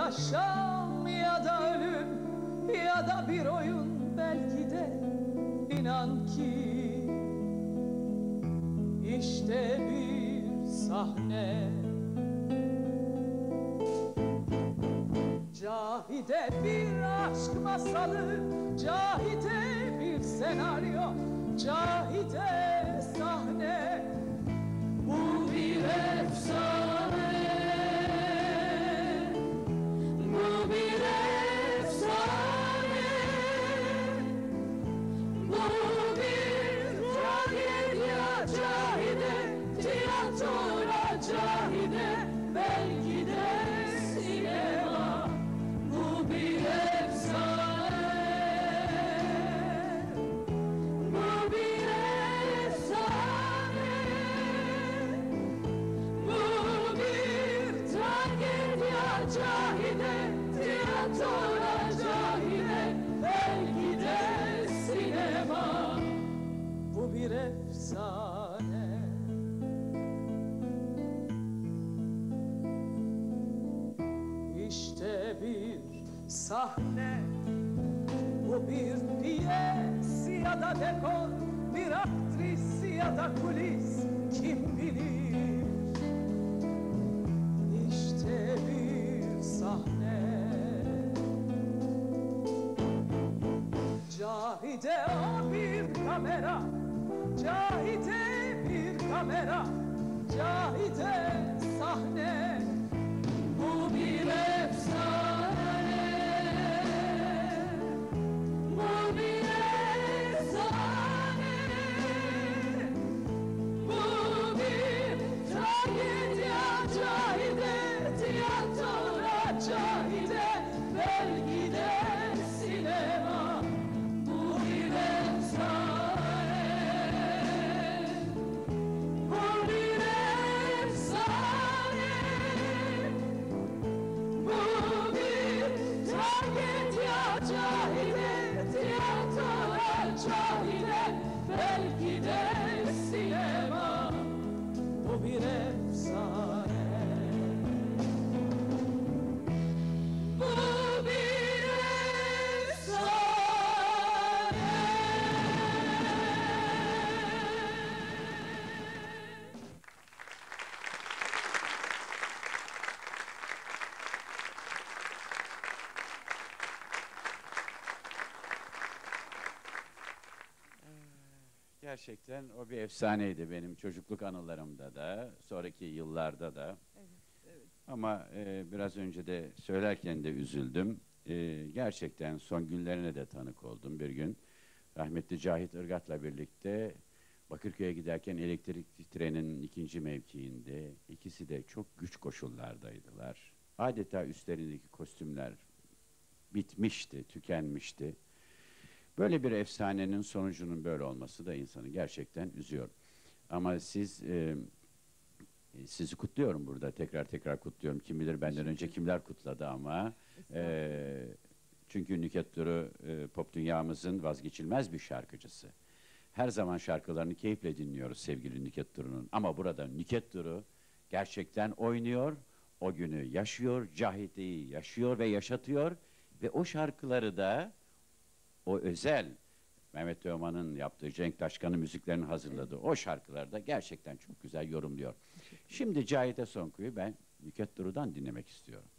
yaşam ya da ölüm ya da bir oyun belki de. İnan ki işte bir sahne. Cahide bir aşk masalı, Cahide bir senaryo, Cahide sahne. Bu bir efsane, bu bir efsane, bu bir tragedya. Cahide, tiyatro Cahide, belki de sinema. Bu bir efsane, bu bir efsane, bu bir tragedya. Cahide, tiyatro Cahide, belki de sinema. Bu bir efsane. İşte bir sahne, bu bir piyes ya da dekor, bir aktris ya da kulis, kim bilir. İşte bir sahne. Cahide o bir kamera, Cahide bir kamera, Cahide sahne. Bu bir efsane, bu bir efsane, bu bir tragedya. Cahide, tiyatro Cahide, belki de sinema. Bu bir efsane, bu bir efsane, bu bir tragedya. Cahide, tiyatro Cahide, belki de sinema. Bu bir efsane, bu bir efsane. Gerçekten o bir efsaneydi benim çocukluk anılarımda da, sonraki yıllarda da. Ama biraz önce de söylerken de üzüldüm. Gerçekten son günlerine de tanık oldum bir gün. Rahmetli Cahit Irgat'la birlikte Bakırköy'e giderken elektrikli trenin 2. mevkiinde, ikisi de çok güç koşullardaydılar. Adeta üstlerindeki kostümler bitmişti, tükenmişti. Böyle bir efsanenin sonucunun böyle olması da insanı gerçekten üzüyor. Ama sizi kutluyorum burada, tekrar kutluyorum. Kim bilir benden önce kimler kutladı ama. Çünkü Nükhet Duru pop dünyamızın vazgeçilmez bir şarkıcısı. Her zaman şarkılarını keyifle dinliyoruz sevgili Nükhet Duru'nun. Ama burada Nükhet Duru gerçekten oynuyor, o günü yaşıyor, Cahide'yi yaşıyor ve yaşatıyor. Ve o şarkıları da o özel Mehmet Teoman'ın yaptığı, Cenk Taşkan'ın müziklerini hazırladığı o şarkıları da gerçekten çok güzel yorumluyor. Şimdi Cahide Sonku'yu ben Nükhet Duru'dan dinlemek istiyorum.